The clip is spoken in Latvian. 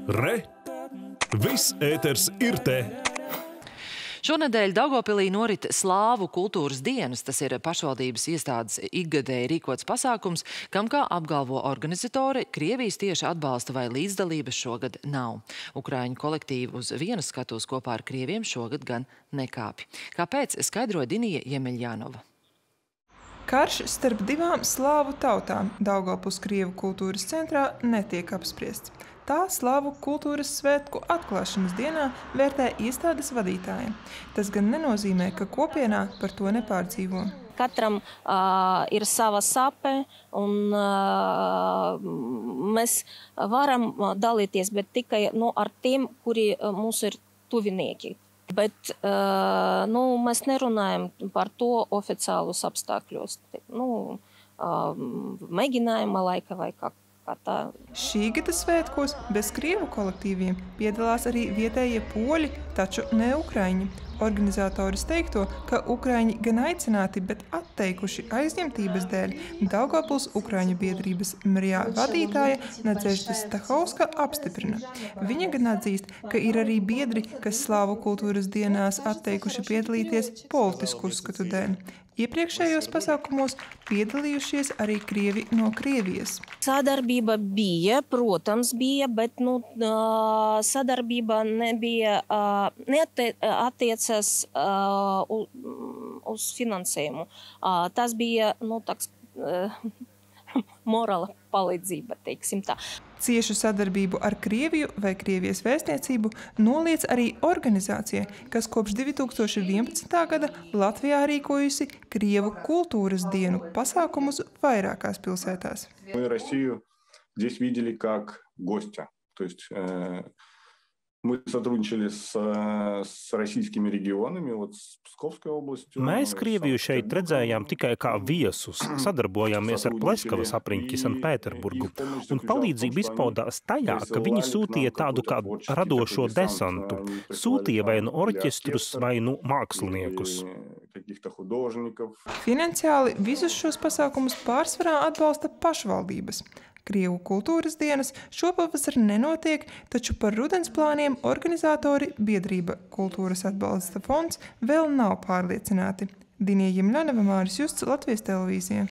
Re! Viss ēters ir te! Šonedēļ Daugavpilī norit Slāvu kultūras dienas. Tas ir pašvaldības iestādes ikgadēji rīkots pasākums, kam, kā apgalvo organizatori, Krievijas tieši atbalsta vai līdzdalības šogad nav. Ukraiņu kolektīvi uz vienas skatuves kopā ar krieviem šogad gan nekāpj. Kāpēc, skaidroja Dinija Jemeļjanova. Karš starp divām slāvu tautām Daugavpils Krievu kultūras centrā netiek apspriests. Tā slāvu kultūras svētku atklāšanas dienā vērtē iestādes vadītāji. Tas gan nenozīmē, ka kopienā par to nepārdzīvo. Katram ir sava sape, un mēs varam dalīties, bet tikai ar tiem, kuri mums ir tuvinieki. Bet mēs nerunājam par to oficiālus apstākļos. Mēģinājuma laika vai kā tā. Šī gada svētkos bez krievu kolektīviem piedalās arī vietējie poļi, taču ne ukraiņi. Organizatoris teikto, ka ukraiņi gan aicināti, bet atteikuši aizņemtības dēļ, Daugavpils ukraiņu biedrības Mrijā vadītāja Nadzežda Stahauska apstiprina. Viņa gan atzīst, ka ir arī biedri, kas slāvu kultūras dienās atteikuši piedalīties politisku uzskatu dēļ. Iepriekšējos pasākumos piedalījušies arī krievi no Krievijas. Sadarbība bija, protams, bet sadarbība neatiecas uz finansējumu. Tas bija morāla palīdzība, teiksim tā. Ciešu sadarbību ar Krieviju vai Krievijas vēstniecību noliec arī organizācija, kas kopš 2011. gada Latvijā rīkojusi Krievu kultūras dienu pasākumus vairākās pilsētās. Мы Россию здесь видели как гостя. То есть мы сотрудничали с российскими регионами, с Pskovской областью. Mēs Krieviju šeit redzējām tikai kā viesus, sadarbojāmies ar Pleskavas apriņķi Sanpēterburgu, un palīdzība izpaudās tajā, ka viņi sūtīja tādu kā radošo desantu, sūtīja vai nu orķestrus, vai nu māksliniekus. Finansiāli visus šos pasākumus pārsvarā atbalsta pašvaldības. Krievu kultūras dienas šopavasar nenotiek, taču par rudens plāniem organizatori biedrība Kultūras atbalsta fonds vēl nav pārliecināti. Dinija Jemeļjanova, Māris Justs, Latvijas televīzija.